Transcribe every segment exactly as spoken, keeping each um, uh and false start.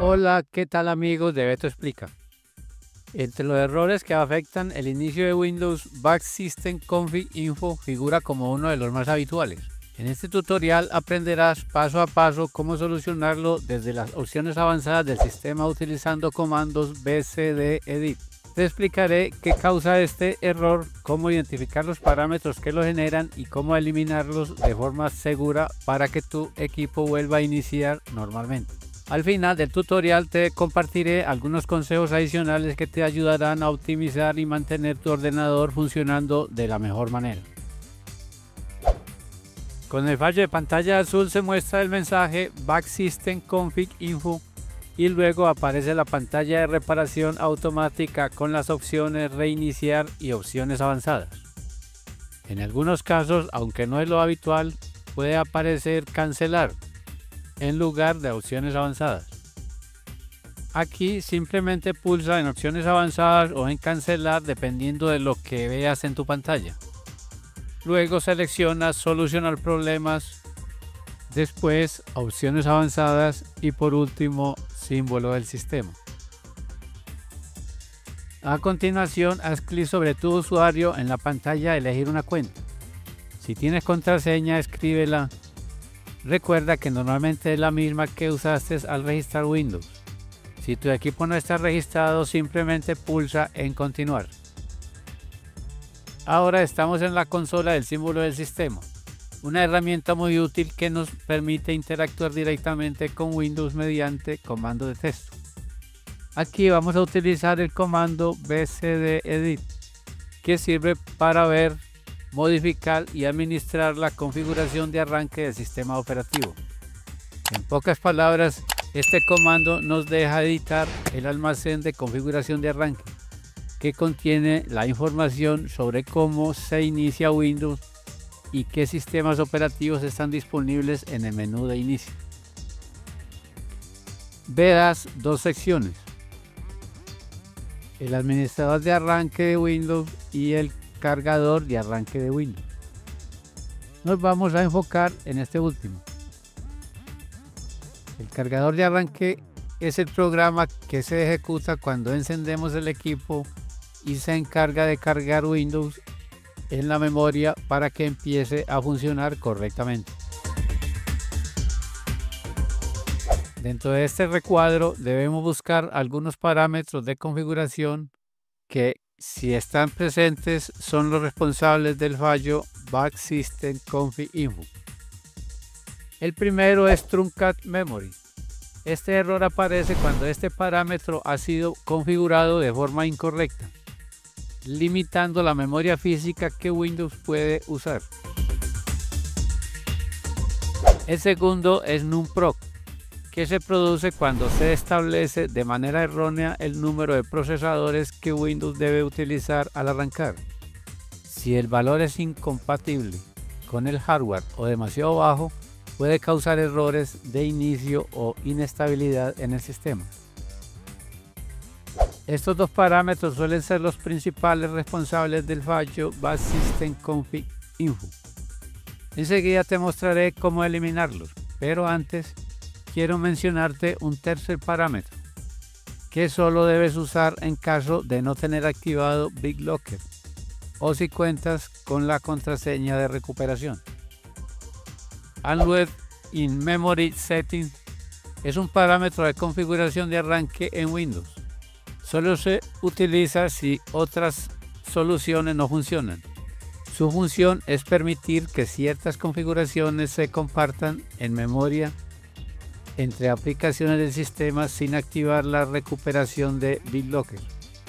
Hola, ¿qué tal amigos de Beto Explica? Entre los errores que afectan el inicio de Windows, Bug System Config Info figura como uno de los más habituales. En este tutorial aprenderás paso a paso cómo solucionarlo desde las opciones avanzadas del sistema utilizando comandos bcdedit. Te explicaré qué causa este error, cómo identificar los parámetros que lo generan y cómo eliminarlos de forma segura para que tu equipo vuelva a iniciar normalmente. Al final del tutorial te compartiré algunos consejos adicionales que te ayudarán a optimizar y mantener tu ordenador funcionando de la mejor manera. Con el fallo de pantalla azul se muestra el mensaje Bug System Config Info y luego aparece la pantalla de reparación automática con las opciones reiniciar y opciones avanzadas. En algunos casos, aunque no es lo habitual, puede aparecer cancelar en lugar de opciones avanzadas. Aquí simplemente pulsa en opciones avanzadas o en cancelar dependiendo de lo que veas en tu pantalla. Luego selecciona solucionar problemas, después opciones avanzadas y por último símbolo del sistema. A continuación haz clic sobre tu usuario en la pantalla elegir una cuenta. Si tienes contraseña escríbela. Recuerda que normalmente es la misma que usaste al registrar Windows. Si tu equipo no está registrado, simplemente pulsa en continuar. Ahora estamos en la consola del símbolo del sistema, una herramienta muy útil que nos permite interactuar directamente con Windows mediante comando de texto. Aquí vamos a utilizar el comando bcdedit, que sirve para ver, modificar y administrar la configuración de arranque del sistema operativo. En pocas palabras, este comando nos deja editar el almacén de configuración de arranque, que contiene la información sobre cómo se inicia Windows y qué sistemas operativos están disponibles en el menú de inicio. Verás dos secciones: el administrador de arranque de Windows y el cargador de arranque de Windows. Nos vamos a enfocar en este último. El cargador de arranque es el programa que se ejecuta cuando encendemos el equipo y se encarga de cargar Windows en la memoria para que empiece a funcionar correctamente. Dentro de este recuadro debemos buscar algunos parámetros de configuración que, si están presentes, son los responsables del fallo Bug System Config Info. El primero es Truncated Memory. Este error aparece cuando este parámetro ha sido configurado de forma incorrecta, limitando la memoria física que Windows puede usar. El segundo es NumProc, que se produce cuando se establece de manera errónea el número de procesadores que Windows debe utilizar al arrancar. Si el valor es incompatible con el hardware o demasiado bajo, puede causar errores de inicio o inestabilidad en el sistema. Estos dos parámetros suelen ser los principales responsables del fallo Bug System Config Info. Enseguida te mostraré cómo eliminarlos, pero antes quiero mencionarte un tercer parámetro que solo debes usar en caso de no tener activado BitLocker o si cuentas con la contraseña de recuperación. Unload in Memory Settings es un parámetro de configuración de arranque en Windows. Solo se utiliza si otras soluciones no funcionan. Su función es permitir que ciertas configuraciones se compartan en memoria entre aplicaciones del sistema sin activar la recuperación de BitLocker.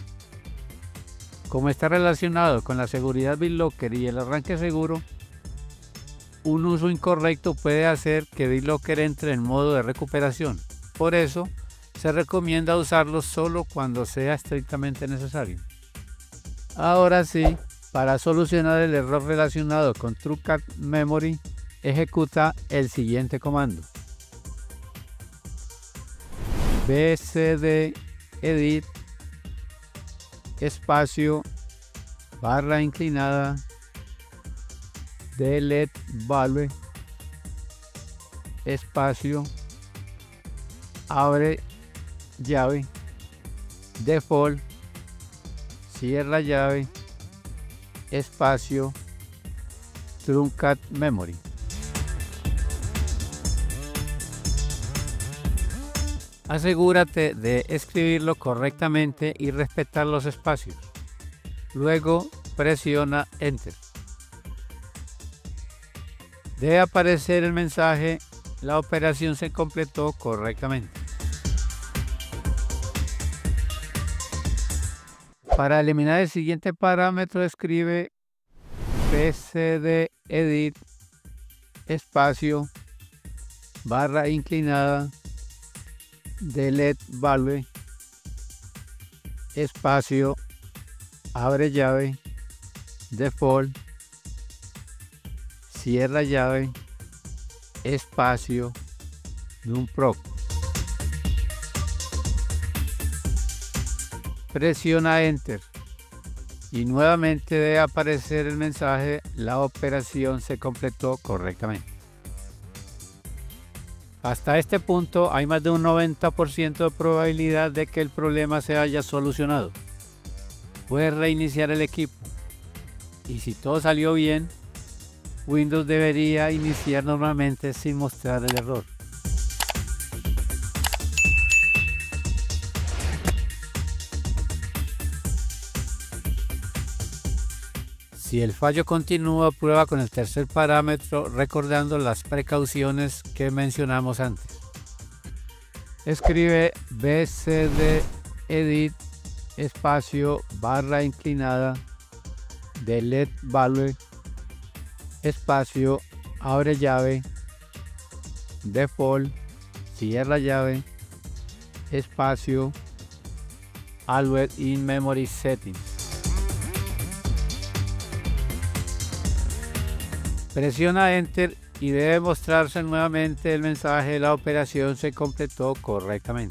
Como está relacionado con la seguridad BitLocker y el arranque seguro, un uso incorrecto puede hacer que BitLocker entre en modo de recuperación. Por eso, se recomienda usarlo solo cuando sea estrictamente necesario. Ahora sí, para solucionar el error relacionado con Truncated Memory, ejecuta el siguiente comando: bcdedit espacio barra inclinada delete value espacio abre llave, default, cierra llave, espacio, truncat memory. Asegúrate de escribirlo correctamente y respetar los espacios. Luego presiona Enter. Debe aparecer el mensaje: la operación se completó correctamente. Para eliminar el siguiente parámetro, escribe pcdedit espacio barra inclinada delete value espacio abre llave default cierra llave espacio numproc. Presiona Enter y nuevamente debe aparecer el mensaje: la operación se completó correctamente. Hasta este punto hay más de un noventa por ciento de probabilidad de que el problema se haya solucionado. Puedes reiniciar el equipo y si todo salió bien, Windows debería iniciar normalmente sin mostrar el error. Si el fallo continúa, prueba con el tercer parámetro recordando las precauciones que mencionamos antes. Escribe bcdedit espacio barra inclinada delete value espacio abre llave default cierra llave espacio always in memory settings. Presiona Enter y debe mostrarse nuevamente el mensaje: la operación se completó correctamente.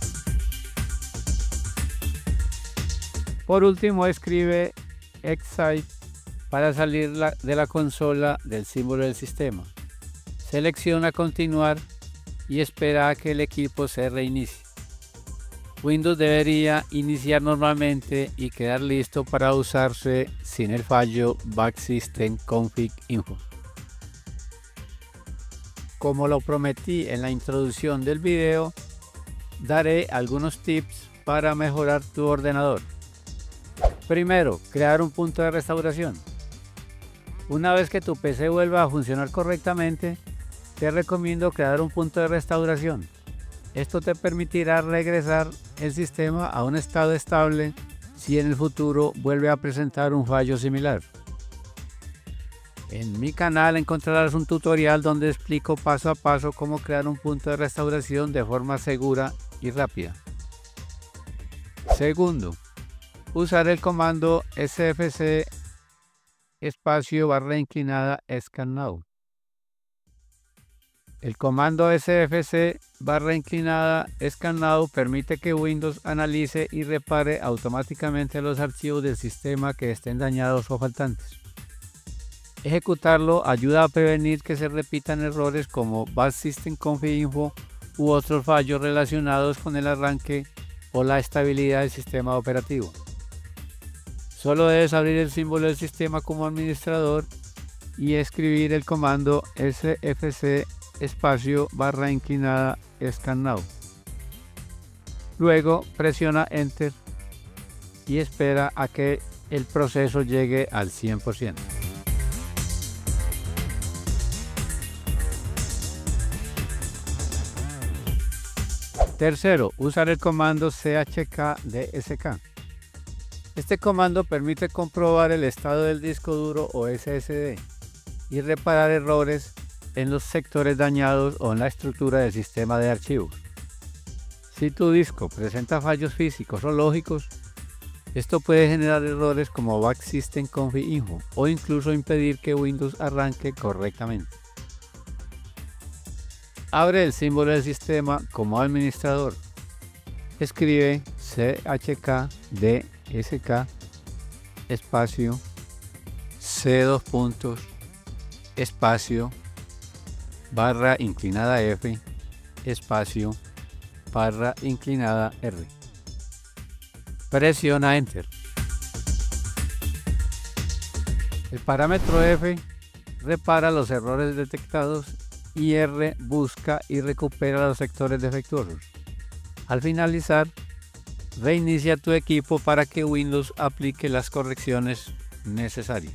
Por último, escribe exit para salir la, de la consola del símbolo del sistema. Selecciona continuar y espera a que el equipo se reinicie. Windows debería iniciar normalmente y quedar listo para usarse sin el fallo Bug System Config Info. Como lo prometí en la introducción del video, daré algunos tips para mejorar tu ordenador. Primero, crear un punto de restauración. Una vez que tu P C vuelva a funcionar correctamente, te recomiendo crear un punto de restauración. Esto te permitirá regresar el sistema a un estado estable si en el futuro vuelve a presentar un fallo similar. En mi canal encontrarás un tutorial donde explico paso a paso cómo crear un punto de restauración de forma segura y rápida. Segundo, usar el comando sfc espacio barra inclinada scan now. El comando sfc barra inclinada scan now permite que Windows analice y repare automáticamente los archivos del sistema que estén dañados o faltantes. Ejecutarlo ayuda a prevenir que se repitan errores como Bug System Config Info u otros fallos relacionados con el arranque o la estabilidad del sistema operativo. Solo debes abrir el símbolo del sistema como administrador y escribir el comando sfc espacio barra inclinada scan now. Luego presiona Enter y espera a que el proceso llegue al cien por ciento. Tercero, usar el comando chkdsk. Este comando permite comprobar el estado del disco duro o S S D y reparar errores en los sectores dañados o en la estructura del sistema de archivos. Si tu disco presenta fallos físicos o lógicos, esto puede generar errores como Bug System Config Info o incluso impedir que Windows arranque correctamente. Abre el símbolo del sistema como administrador. Escribe chkdsk espacio c dos puntos espacio barra inclinada F espacio barra inclinada R. Presiona Enter. El parámetro F repara los errores detectados y R busca y recupera los sectores defectuosos. Al finalizar, reinicia tu equipo para que Windows aplique las correcciones necesarias.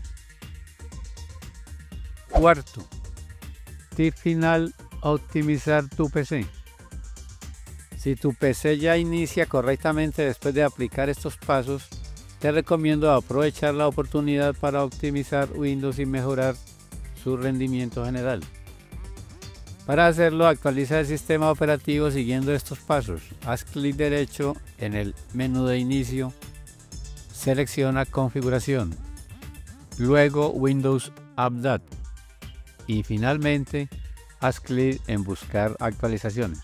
Cuarto, tip final: optimizar tu P C. Si tu P C ya inicia correctamente después de aplicar estos pasos, te recomiendo aprovechar la oportunidad para optimizar Windows y mejorar su rendimiento general. Para hacerlo, actualiza el sistema operativo siguiendo estos pasos. Haz clic derecho en el menú de inicio, selecciona configuración, luego Windows Update y finalmente haz clic en buscar actualizaciones.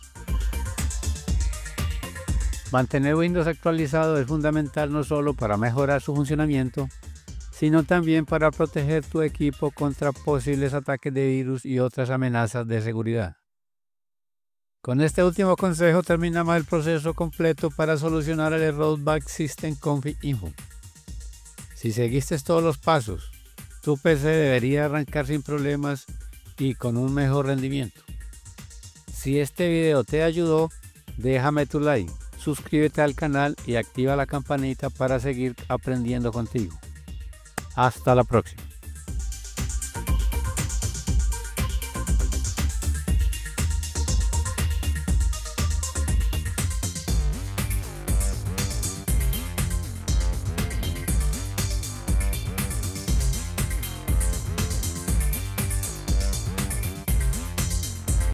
Mantener Windows actualizado es fundamental no solo para mejorar su funcionamiento, sino también para proteger tu equipo contra posibles ataques de virus y otras amenazas de seguridad. Con este último consejo terminamos el proceso completo para solucionar el error Bug System Config Info. Si seguiste todos los pasos, tu P C debería arrancar sin problemas y con un mejor rendimiento. Si este video te ayudó, déjame tu like, suscríbete al canal y activa la campanita para seguir aprendiendo contigo. Hasta la próxima.